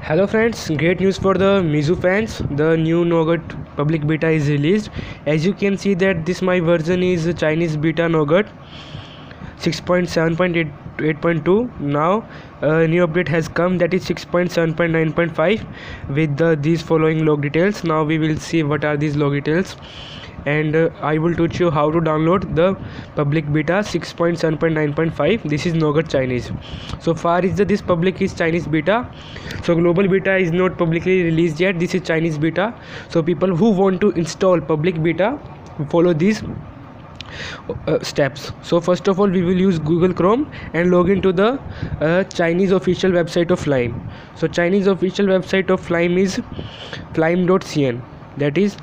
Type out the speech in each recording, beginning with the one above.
Hello friends, great news for the Mizu fans. The new Nougat public beta is released. As you can see that this my version is Chinese beta Nougat 6.7.8.2. Now a new update has come, that is 6.7.9.5 with these following log details. Now we will see what are these log details, and I will teach you how to download the public beta 6.7.9.5. This is Nougat Chinese. So far is this public is Chinese beta. So global beta is not publicly released yet. This is Chinese beta. So people who want to install public beta, follow these steps. So first of all, we will use Google Chrome and log into the Chinese official website of Flime. So Chinese official website of Flime is flime.cn, that is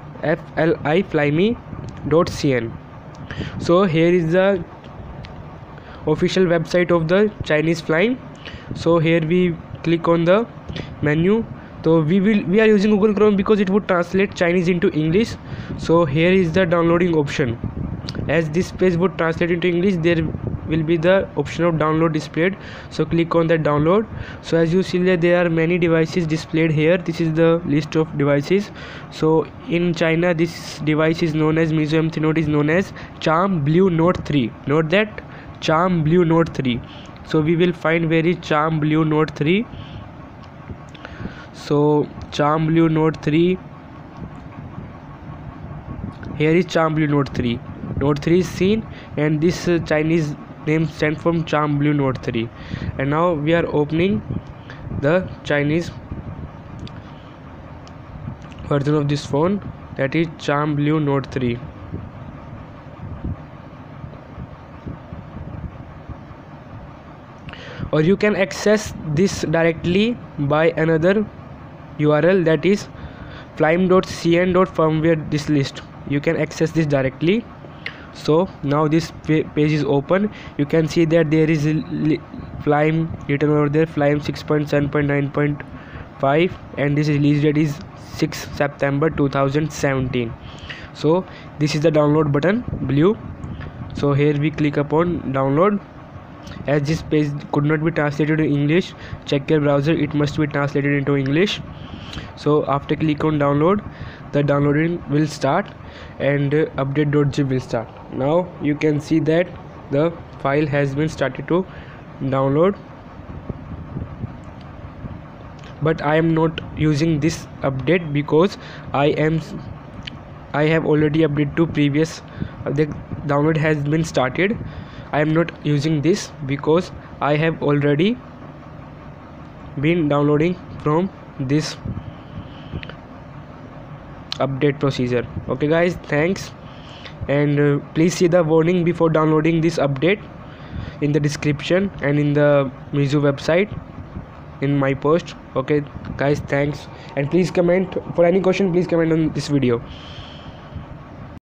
flimey.cn. so here is the official website of the Chinese Flime. So here we click on the menu. So we are using Google Chrome because it would translate Chinese into English. So here is the downloading option. As this page would translate into English, there will be the option of download displayed. So click on that download. So as you see that there are many devices displayed here. This is the list of devices. So in China, this device is known as Mizu M3 Note, is known as Charm Blue Note 3. Note that, Charm Blue Note 3. So we will find where is Charm Blue Note 3. So Charm Blue Note 3, here is Charm Blue Note 3. Note 3 is seen, and this Chinese name stands from Charm Blue Note 3. And now we are opening the Chinese version of this phone, that is Charm Blue Note 3. Or you can access this directly by another URL, that is flime.cn.firmware, this list. You can access this directly. So now this page is open. You can see that there is Flime written over there, Flime 6.7.9.5, and this release date is 6 September 2017. So this is the download button, blue. So here we click upon download. As this page could not be translated to English, check your browser, it must be translated into English. So after click on download, the downloading will start and update.zip will start. Now you can see that the file has been started to download, but I am not using this update because I have already updated to previous. The download has been started. I am not using this because I have already been downloading from this update procedure. Okay guys, thanks, and please see the warning before downloading this update in the description and in the Mizu website in my post. Okay guys, thanks, and please comment for any question, please comment on this video.